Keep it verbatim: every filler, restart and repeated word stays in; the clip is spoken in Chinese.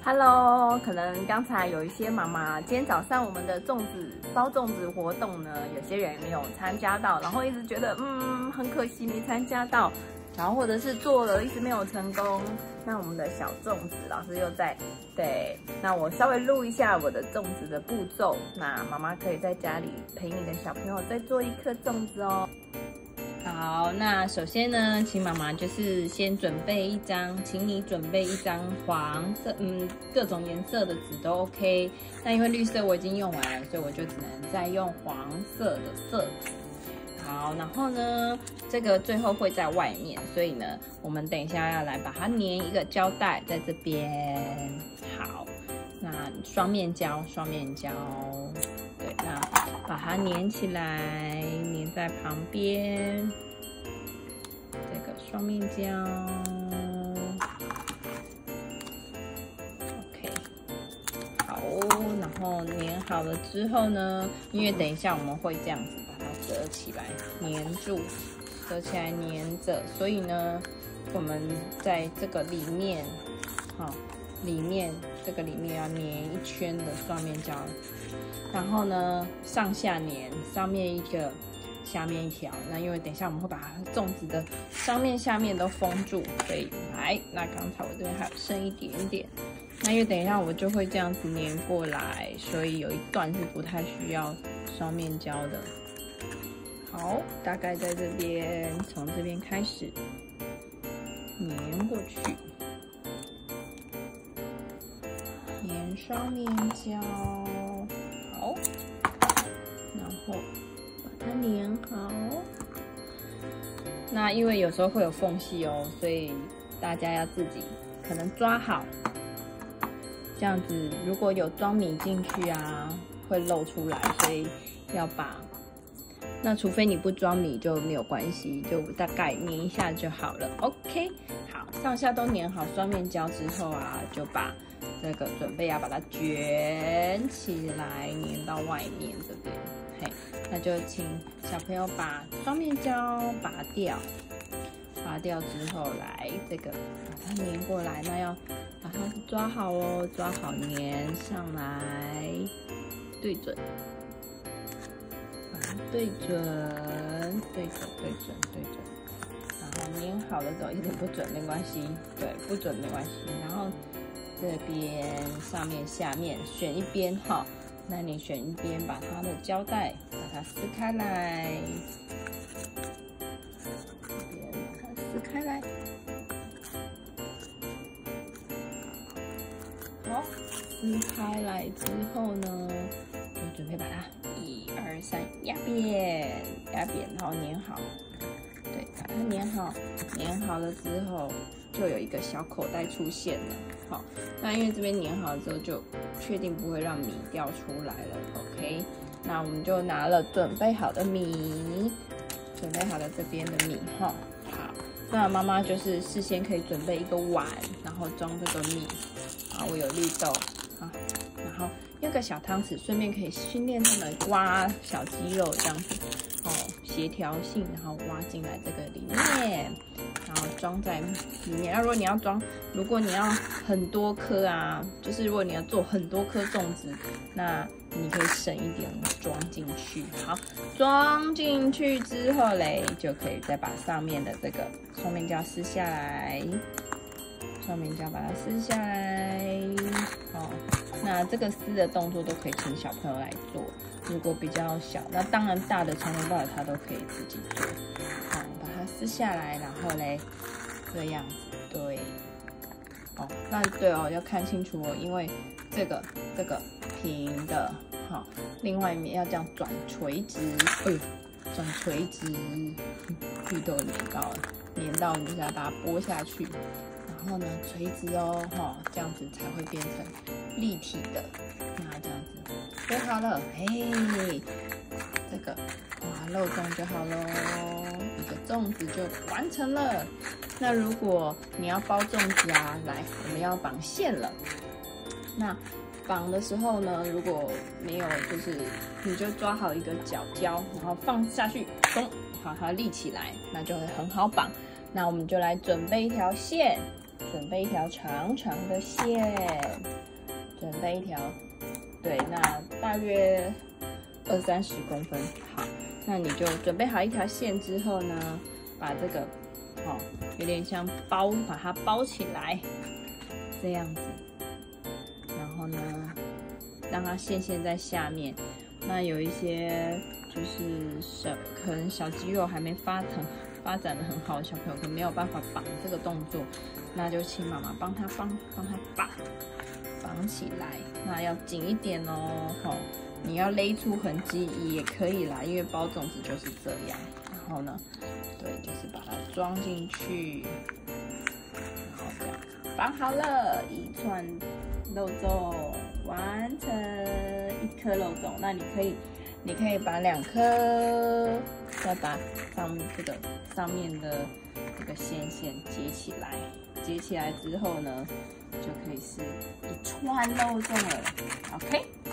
Hello， 可能刚才有一些妈妈，今天早上我们的粽子包粽子活动呢，有些人没有参加到，然后一直觉得嗯很可惜没参加到，然后或者是做了一直没有成功。那我们的小粽子老师又在，对，那我稍微录一下我的粽子的步骤，那妈妈可以在家里陪你的小朋友再做一颗粽子哦。好，那首先呢，请妈妈就是先准备一张，请你准备一张黄色，嗯，各种颜色的纸都 OK。那因为绿色我已经用完了，所以我就只能再用黄色的色纸。好，然后呢，这个最后会在外面，所以呢，我们等一下要来把它粘一个胶带在这边。好，那双面胶，双面胶。对，那把它粘起来，粘在旁边。这个双面胶 ，OK， 好，然后粘好了之后呢，因为等一下我们会这样子把它折起来，粘住，折起来粘着，所以呢，我们在这个里面，好，里面这个里面要粘一圈的双面胶。然后呢，上下粘，上面一个，下面一条。那因为等一下我们会把粽子的上面、下面都封住，所以来，那刚才我这边还有剩一点点。那因为等一下我就会这样子粘过来，所以有一段是不太需要双面胶的。好，大概在这边，从这边开始粘过去，粘双面胶。好，然后把它粘好。那因为有时候会有缝隙哦，所以大家要自己可能抓好。这样子如果有装米进去啊，会露出来，所以要把。那除非你不装米就没有关系，就大概粘一下就好了。OK， 好，上下都粘好双面胶之后啊，就把。这个准备要把它卷起来，粘到外面这边。嘿，那就请小朋友把双面胶拔掉，拔掉之后来这个把它粘过来，那要把它抓好哦，抓好粘上来，对准，把它对准，对准，对准，对准。然后粘好了之后，一点不准没关系，对，不准没关系。然后。这边上面下面选一边哈，那你选一边，把它的胶带把它撕开来，这边把它撕开来，好，撕开来之后呢，就准备把它一二三压扁，压扁然后粘好，对，把它粘好，粘好了之后。就有一个小口袋出现了，好，那因为这边粘好之后就确定不会让米掉出来了 ，OK， 那我们就拿了准备好的米，准备好了这边的米哈，好，那妈妈就是事先可以准备一个碗，然后装这个米，啊，我有绿豆，啊，然后用个小汤匙，顺便可以训练他们挖小鸡肉这样子，哦，协调性，然后挖进来这个里面。然后装在里面。那如果你要装，如果你要很多颗啊，就是如果你要做很多颗粽子，那你可以省一点装进去。好，装进去之后嘞，就可以再把上面的这个双面胶撕下来，双面胶把它撕下来。哦，那这个撕的动作都可以请小朋友来做。如果比较小，那当然大的从头到尾他都可以自己做。好，把它撕下来，然后嘞，这样子，对。哦，那对哦，要看清楚哦，因为这个这个平的，好，另外一面要这样转垂直，哎呦，转垂直，绿豆粘到了，粘到你就要把它剥下去，然后呢垂直哦，哈，这样子才会变成立体的，那这样子。剥好了，嘿，这个哇漏洞就好喽，一个粽子就完成了。那如果你要包粽子啊，来，我们要绑线了。那绑的时候呢，如果没有，就是你就抓好一个角胶，然后放下去，咚，把它立起来，那就会很好绑。那我们就来准备一条线， 准备一条长长的线，准备一条，对，那大约二三十公分。好，那你就准备好一条线之后呢，把这个，好、哦，有点像包，把它包起来，这样子。然后呢，让它线线在下面。那有一些就是小，可能小肌肉还没发腾。发展的很好的小朋友可能没有办法绑这个动作，那就请妈妈帮他帮帮他绑绑起来。那要紧一点哦，吼，你要勒出痕迹也可以啦，因为包粽子就是这样。然后呢，对，就是把它装进去，然后这样绑好了，一串肉粽完成，一颗肉粽。那你可以。你可以把两颗，再把上这个上面的这个线线接起来，接起来之后呢，就可以是一串肉粽了。OK。